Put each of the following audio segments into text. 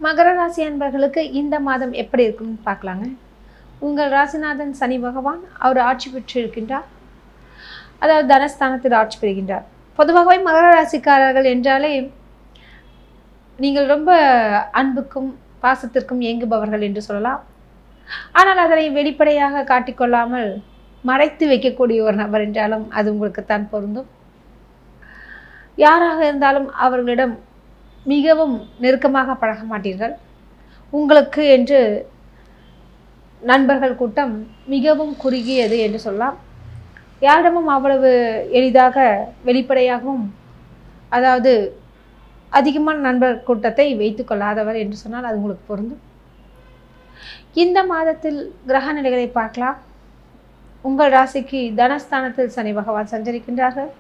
மகர ராசி அன்பர்களுக்கு இந்த மாதம் எப்படி இருக்குன்னு பார்க்கலாங்க. உங்கள் ராசிநாதன் சனி பகவான் அவர் ஆட்சி பெற்று இருக்கின்றார். அதாவது தனஸ்தானத்தில் ஆட்சி பெறுகின்றார். பொதுவாகவே மகர ராசிக்காரர்கள் என்றாலே நீங்கள் ரொம்ப அன்புக்கும் பாசத்திற்கும் ஏங்குபவர்கள் என்று சொல்லலாம். ஆனால் அதனை வெளிப்படையாக காட்டிக்கொள்ளாமல் மறைத்து வைக்கக்கூடிய ஒரு நபர் என்றாலும் அது உங்களுக்குத்தான் பொருந்தும். யாராக இருந்தாலும் அவர்களிடம் மிகவும் நெருக்கமாக பழக மாட்டீர்கள். உங்களுக்கு என்று நண்பர்கள் கூட்டம் மிகவும் குறுகியது என்று சொல்லலாம். யாரிடமும் அவ்வளவு எளிதாக வெளிப்படையாகவும் அதாவது அதிகமான நண்பர் கூட்டத்தை வைத்து கொள்ளாதவர் என்று சொன்னால் அது உங்களுக்கு பொருந்தும். இந்த மாதத்தில் கிரக நிலைகளை பார்க்கலாம். உங்கள் ராசிக்கு தனஸ்தானத்தில் சனி பகவான் சஞ்சரிக்கின்றார்கள்.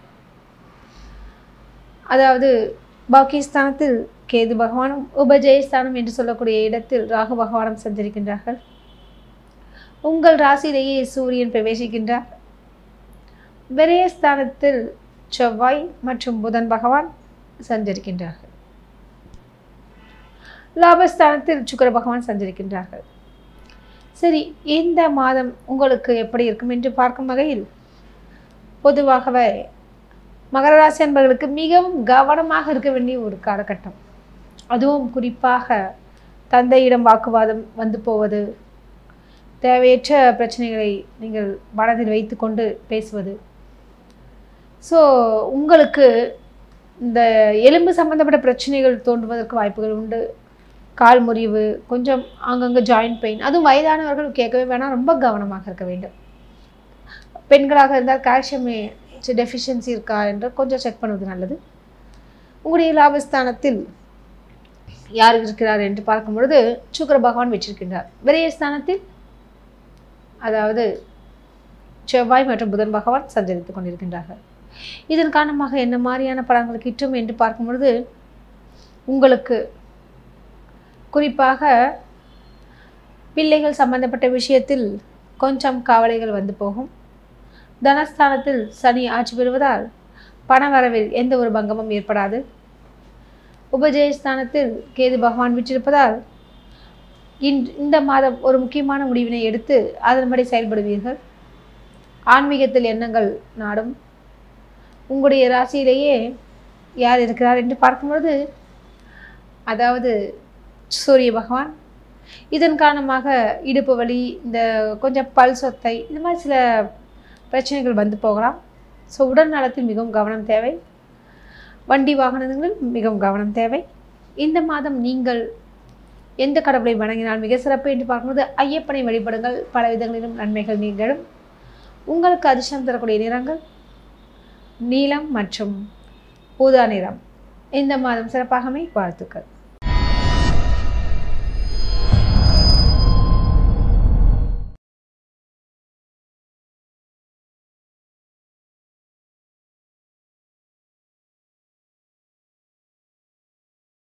அதாவது பாக்கியஸ்தானத்தில் கேது பகவானும் உபஜயஸ்தானம் என்று சொல்லக்கூடிய இடத்தில் ராகு பகவானும் சஞ்சரிக்கின்றார்கள். உங்கள் ராசியிலேயே சூரியன் பிரவேசிக்கின்றார். விரயஸ்தானத்தில் செவ்வாய் மற்றும் புதன் பகவான் சஞ்சரிக்கின்றார்கள். லாபஸ்தானத்தில் சுக்கிர பகவான் சஞ்சரிக்கின்றார்கள். சரி, இந்த மாதம் உங்களுக்கு எப்படி இருக்கும் என்று பார்க்கும் வகையில் பொதுவாகவே மகர ராசி அன்பர்களுக்கு மிகவும் கவனமாக இருக்க வேண்டிய ஒரு காலகட்டம். அதுவும் குறிப்பாக தந்தையிடம் வாக்குவாதம் வந்து போவது, தேவையற்ற பிரச்சனைகளை நீங்கள் மனதில் வைத்து கொண்டு பேசுவது. ஸோ உங்களுக்கு இந்த எலும்பு சம்பந்தப்பட்ட பிரச்சனைகள் தோன்றுவதற்கு வாய்ப்புகள் உண்டு. கால் முறிவு, கொஞ்சம் அங்கங்கே ஜாயிண்ட் பெயின், அதுவும் வயதானவர்கள் கேட்கவே வேணாம், ரொம்ப கவனமாக இருக்க வேண்டும். பெண்களாக இருந்தால் கால்சியம் டெஃபிஷியன்சி இருக்கா என்று கொஞ்சம் செக் பண்ணுவது நல்லது. உங்களுடைய லாபஸ்தானத்தில் யார் இருக்கிறார் என்று பார்க்கும் பொழுது சுக்கிர பகவான் வச்சிருக்கின்றார். விரயஸ்தானத்தில் அதாவது செவ்வாய் மற்றும் புதன் பகவான் சஞ்சரித்துக் கொண்டிருக்கின்றார்கள். இதன் காரணமாக என்ன மாதிரியான பலன்கள் கிட்டும் என்று பார்க்கும் பொழுது உங்களுக்கு குறிப்பாக பிள்ளைகள் சம்பந்தப்பட்ட விஷயத்தில் கொஞ்சம் கவலைகள் வந்து போகும். தனஸ்தானத்தில் சனி ஆட்சி பெறுவதால் பண வரவில் எந்த ஒரு பங்கமும் ஏற்படாது. உபஜயஸ்தானத்தில் கேது பகவான் விற்றிருப்பதால் இந்த மாதம் ஒரு முக்கியமான முடிவினை எடுத்து அதன்படி செயல்படுவீர்கள். ஆன்மீகத்தில் எண்ணங்கள் நாடும். உங்களுடைய ராசியிலேயே யார் இருக்கிறார் என்று பார்க்கும்பொழுது அதாவது சூரிய பகவான். இதன் காரணமாக இடுப்பு வலி, இந்த கொஞ்சம் பல் சொத்தை, இது மாதிரி சில பிரச்சனைகள் வந்து போகலாம். ஸோ உடல் நலத்தில் மிகவும் கவனம் தேவை. வண்டி வாகனங்களில் மிகவும் கவனம் தேவை. இந்த மாதம் நீங்கள் எந்த கடவுளை வணங்கினால் மிக சிறப்பு என்று பார்க்கும்போது ஐயப்பனை வழிபடுங்கள். பல விதங்களிலும் நன்மைகள் நிகழும். உங்களுக்கு அதிர்ஷ்டம் தரக்கூடிய நிறங்கள் நீலம் மற்றும் ஊதா நிறம். இந்த மாதம் சிறப்பாகவே வாழ்த்துக்கள்.